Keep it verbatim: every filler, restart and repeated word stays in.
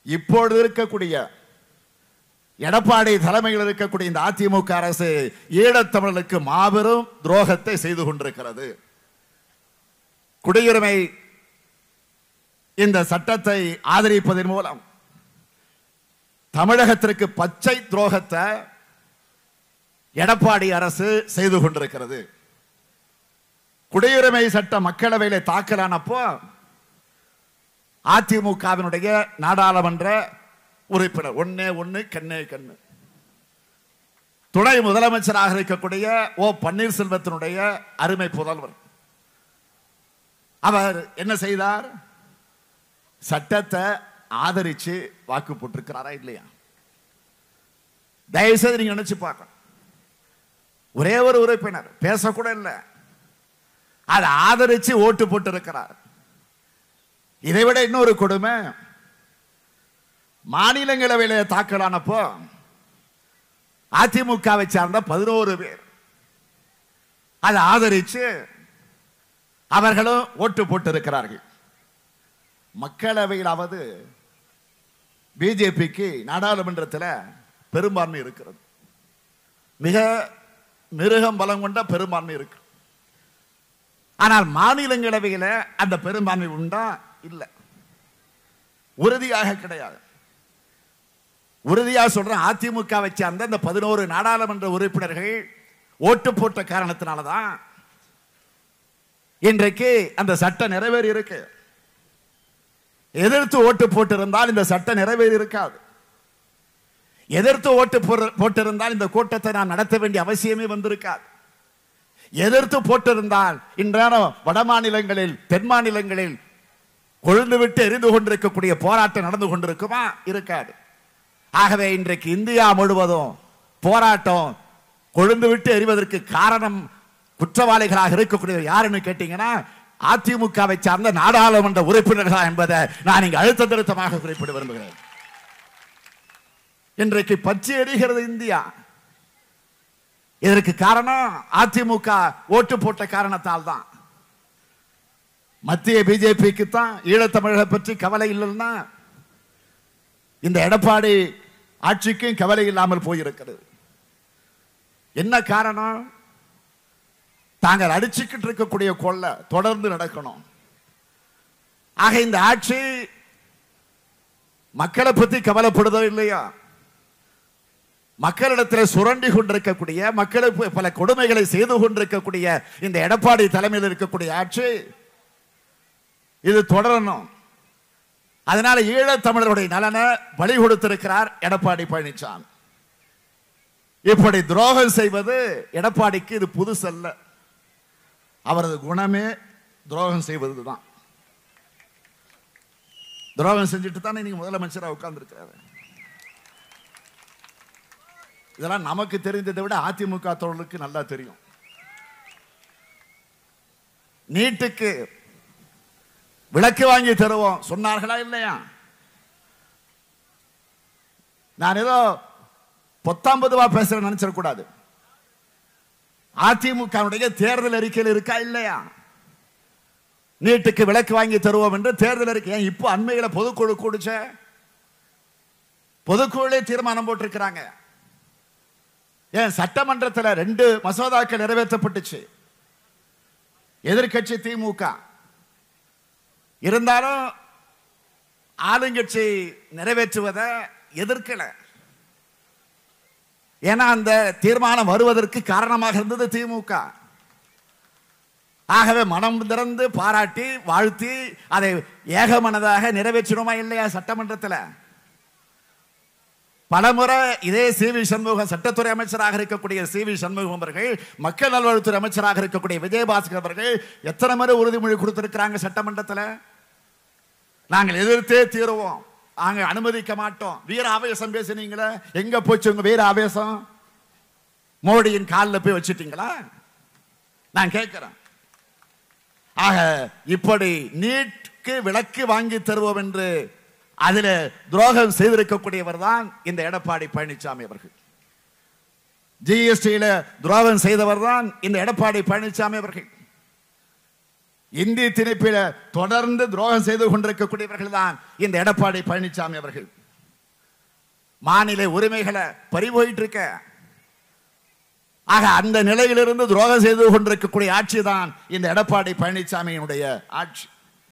இப்பொழுது இருக்கக்கூடிய எடப்பாடி தலைமையில் இருக்கக்கூடிய இந்த அதிமுக அரசு ஈழத்தமிழர்களுக்கு மாபெரும் துரோகத்தை செய்து கொண்டிருக்கிறது. குடியுரிமை இந்த சட்டத்தை ஆதரிப்பதன் மூலம் தமிழகத்திற்கு பச்சை துரோகத்தை எடப்பாடி அரசு செய்து கொண்டிருக்கிறது. குடியுரிமை சட்ட மக்களவையில தாக்கலானப்போ அதிமுகவினுடைய நாடாளுமன்ற உறுப்பினர் ஒன்னே ஒன்னு கண்ணே கண்ணு துணை முதலமைச்சராக இருக்கக்கூடிய ஓ பன்னீர்செல்வத்தினுடைய அருமை புதல்வர் அவர் என்ன செய்தார்? சட்டத்தை ஆதரிச்சு வாக்கு போட்டிருக்கிறாரா இல்லையா? தயவுசெய்து நீங்க நினைச்சு பார்க்க. ஒரே ஒரு உறுப்பினர் பேசக்கூட இல்லை, அதை ஆதரிச்சு ஓட்டு போட்டு இருக்கிறார். இதை விட இன்னொரு கொடுமை, மாநிலங்களவையில தாக்கலானப்போ அதிமுகவை சார்ந்த பதினோரு பேர் அதை ஆதரிச்சு அவர்களும் ஓட்டு போட்டு இருக்கிறார்கள். மக்களவையிலாவது பிஜேபிக்கு நாடாளுமன்றத்தில் பெரும்பான்மை இருக்கிறது, மிக மிருகம் பலம் கொண்ட பெரும்பான்மை இருக்கு. ஆனால் மாநிலங்களவையில் அந்த பெரும்பான்மை உண்டா? இல்லை, உறுதியாக கிடையாது. உறுதியாக சொல்றேன், அதிமுகவை சார்ந்த அந்த பதினோரு நாடாளுமன்ற உறுப்பினர்கள் ஓட்டு போட்ட காரணத்தினாலதான் இன்றைக்கு அந்த சட்டம் நிறைவேறி இருக்கு. எதிர்த்து ஓட்டு போட்டிருந்தால் இந்த சட்டம் நிறைவேறி இருக்காது. எதிர்த்து ஓட்டு போட்டிருந்தால் இந்த கூட்டத்தை நாம் நடத்த வேண்டிய அவசியமே வந்திருக்காது. எதிர்த்து போட்டிருந்தால் இன்றான வட மாநிலங்களில் தென் மாநிலங்களில் கொழுந்து விட்டு எரிந்து கொண்டிருக்கக்கூடிய போராட்டம் நடந்து கொண்டிருக்குமா? இருக்காது. ஆகவே இன்றைக்கு இந்தியா முழுவதும் போராட்டம் கொழுந்து விட்டு எரிவதற்கு காரணம் குற்றவாளிகளாக இருக்கக்கூடிய யாருன்னு கேட்டீங்கன்னா அதிமுகவை சார்ந்த நாடாளுமன்ற உறுப்பினர்களா என்பதை நான் இங்கு அழுத்த திருத்தமாக குறிப்பிட விரும்புகிறேன். இன்றைக்கு பச்சை எரிகிறது இந்தியா. இதற்கு காரணம் அதிமுக ஓட்டு போட்ட காரணத்தால் தான். மத்திய பிஜேபிக்கு தான் ஈழத்தமிழரை பற்றி கவலை இல்லைன்னா இந்த எடப்பாடி ஆட்சிக்கும் கவலை இல்லாமல் போயிருக்கிறது. என்ன காரணம்? தாங்கள் அடிச்சுக்கிட்டு இருக்கக்கூடிய கொள்ளை தொடர்ந்து நடக்கணும். ஆக இந்த ஆட்சி மக்களை பற்றி கவலைப்படுதோ இல்லையா? மக்களிடத்தில் சுரண்டி கொண்டிருக்கக்கூடிய, மக்களுக்கு பல கொடுமைகளை செய்து கொண்டிருக்கக்கூடிய இந்த எடப்பாடி தலைமையில் இருக்கக்கூடிய ஆட்சி இது தொடரணும். அதனால ஈழத்தமிழருடைய நலனை பலி கொடுத்திருக்கிறார் எடப்பாடி பழனிசாமி. இப்படி துரோகம் செய்வது எடப்பாடிக்கு இது புதுசல்ல. அவரது குணமே துரோகம் செய்வதுதான். துரோகம் செஞ்சுட்டு தானே நீங்க முதலமைச்சராக உட்கார்ந்து இருக்கிறாரு. இதெல்லாம் நமக்கு தெரிந்ததை விட அதிமுக தோழர்களுக்கு நல்லா தெரியும். நீட்டுக்கு விளக்கு வாங்கி தருவோம் சொன்னார்களா இல்லையா? நான் ஏதோ பத்தொன்பதுவா பேசுறேன் நினைச்சிடக்கூடாது. அதிமுக தேர்தல் அறிக்கையில் இருக்கா இல்லையா? நீட்டுக்கு விளக்கு வாங்கி தருவோம் என்று தேர்தல் அறிக்கை. இப்போ அண்மையில பொதுக்குழு கூடிச்ச பொதுக்குழு தீர்மானம் போட்டிருக்கிறாங்க. ஏன் சட்டமன்றத்தில் ரெண்டு மசோதாக்கள் நிறைவேற்றப்பட்டுச்சு. எதிர்கட்சி திமுக இருந்தாலும் ஆளுங்கட்சி நிறைவேற்றுவதை எதிர்க்கல. ஏன்னா அந்த தீர்மானம் வருவதற்கு காரணமாக இருந்தது திமுக. ஆகவே மனம் திறந்து பாராட்டி வாழ்த்தி அதை ஏகமனதாக நிறைவேற்றணுமா இல்லையா? சட்டமன்றத்தில் பலமுறை இதே சி வி சண்முகம் சட்டத்துறை அமைச்சராக இருக்கக்கூடிய சி வி சண்முகம் அவர்கள், மக்கள் நல்வாழ்வுத்துறை அமைச்சராக இருக்கக்கூடிய விஜயபாஸ்கர் அவர்கள் எத்தனை முறை உறுதிமொழி கொடுத்திருக்கிறாங்க சட்டமன்றத்தில். நாங்கள் எதிர்த்தே தீருவோம், நாங்க அனுமதிக்க மாட்டோம். வீர ஆவேசம் பேசினீங்களா? எங்க போச்சு உங்க வீர ஆவேசம்? மோடியின் காலில் போய் வச்சுட்டீங்களா? நான் கேட்கிறேன். ஆக இப்படி நீட்க்கு விளக்கு வாங்கி தருவோம் என்று அதில் துரோகம் செய்திருக்கக்கூடியவர் தான் இந்த எடப்பாடி பழனிசாமி அவர்கள். ஜிஎஸ்டியில துரோகம் செய்தவர் தான் இந்த எடப்பாடி பழனிசாமி அவர்கள். இந்திய திணிப்பில தொடர்ந்து துரோகம் செய்து கொண்டிருக்கக்கூடியவர்கள் தான் இந்த எடப்பாடி பழனிசாமி அவர்கள். மாநில உரிமைகளை பறிபோயிட்டு இருக்க. ஆக அந்த நிலையிலிருந்து துரோகம் செய்து கொண்டிருக்கக்கூடிய ஆட்சி தான் இந்த எடப்பாடி பழனிசாமியினுடைய ஆட்சி.